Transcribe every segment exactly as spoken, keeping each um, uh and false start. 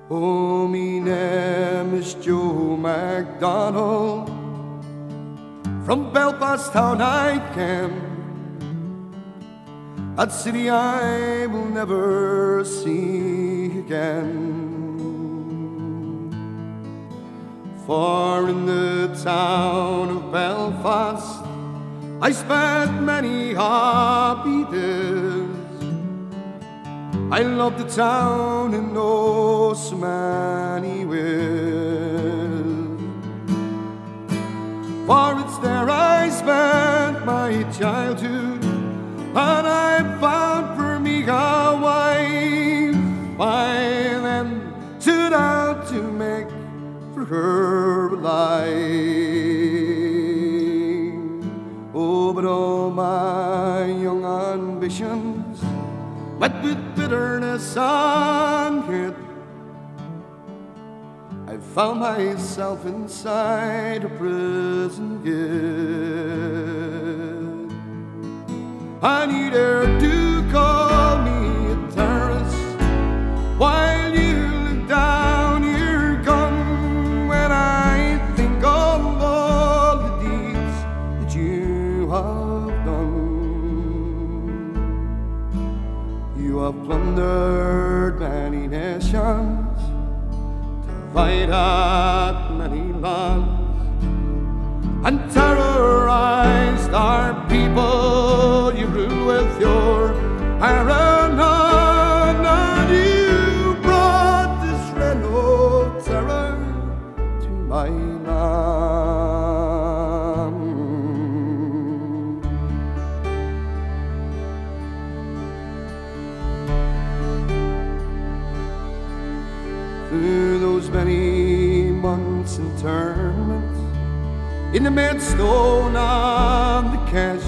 Oh, me name is Joe McDonnell. From Belfast town I came, that city I will never see again. For in the town of Belfast I spent many happy days. I love the town in oh so many ways. For it's there I spent my childhood, and I found for me a wife I then set out to make for her a life. Oh, but all my young ambitions met with bitterness and hate. I found myself inside a prison gate. I need her to call me a Terence while you look down your gun. When I think of all the deeds that you have done, you have plundered many nations, divided many lands, and terrorized our people. You rule with your iron hand, and you brought this reign of terror to my land. Through those many months internment in the Maidstone and the cash,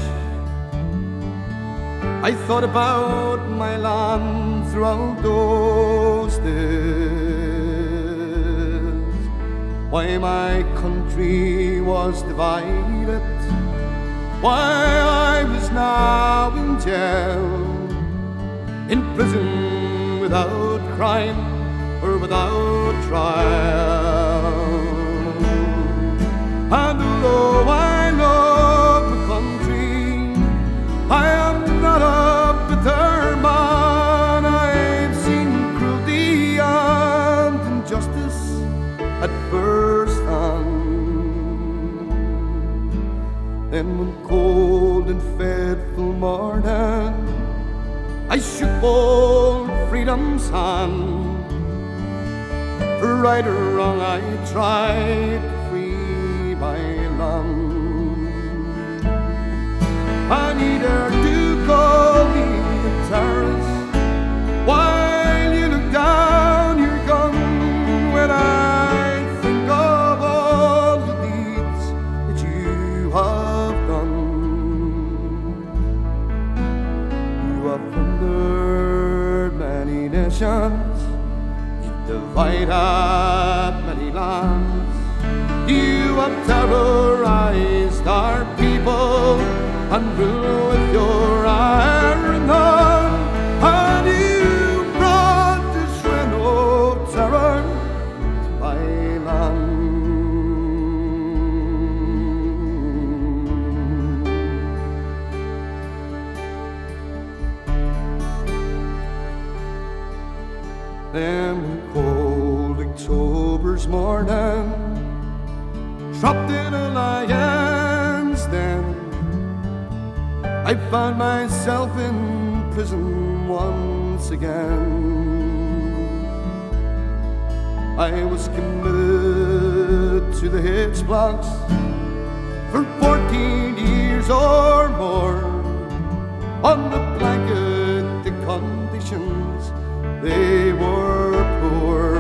I thought about my land throughout those days. Why my country was divided, why I was now in jail, in prison without crime or without trial. And although I love my country, I am not a bitter man. I've seen cruelty and injustice at first hand. Then one cold and fateful morning I shook old freedom's hand. For right or wrong I tried to free my land. I need her to call me a Terence while you look down your gun. When I think of all the deeds that you have done, you have plundered many nations, divided many lands, you have terrorized our people and rule with your iron hand, and you brought this reign of terror to my land. Then cold October's morning, trapped in a lion's den, I found myself in prison once again. I was committed to the H blocks for fourteen years or more. On the blanket, the conditions, they were poor.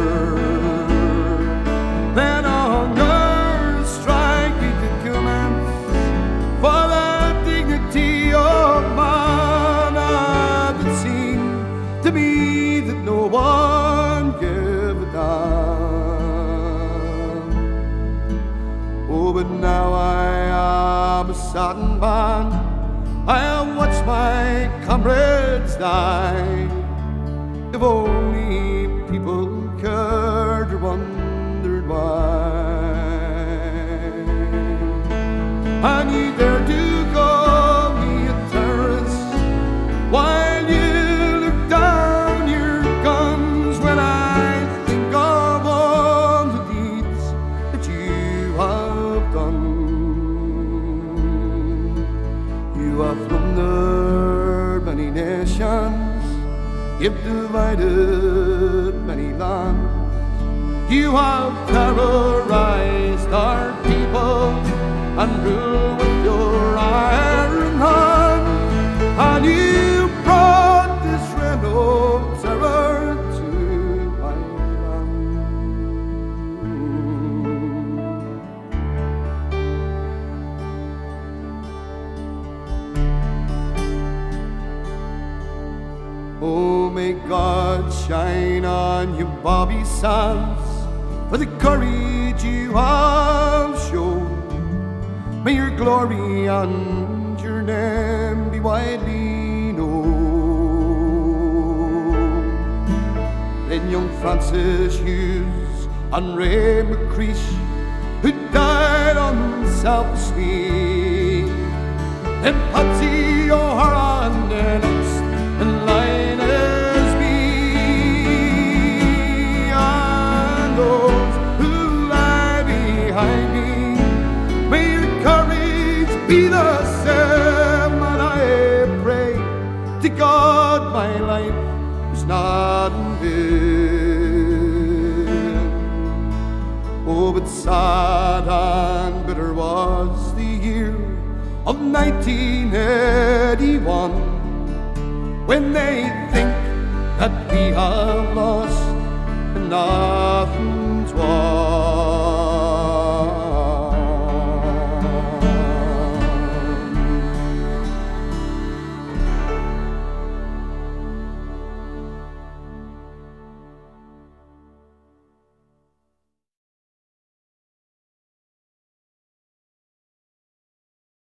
Then hunger strike to commence for the dignity of man, and it seemed to me that no one gave a damn. Oh, but now I am a saddened man. I have watched my comrades die. If only people could wondered why. And you dare to call me a terrorist while you look down your guns when I think of all the deeds that you have done. You have plundered many nations, you've divided many lands, you have terrorized our people and rule with your iron hand, and you brought this reign of terror to my land. Oh, may God shine on you, Bobby Sands, for the courage you have shown. May your glory and your name be widely known. Then young Francis Hughes and Ray McCreesh, who died unselfishly, and Patsy O'Hara and Lennox and Linus B, and those who lie behind me, may your courage be the same, and I pray to God my life is not in vain. Oh, but sad and bitter was the year of nineteen eighty-one, when they think that we have lost and nothing's won.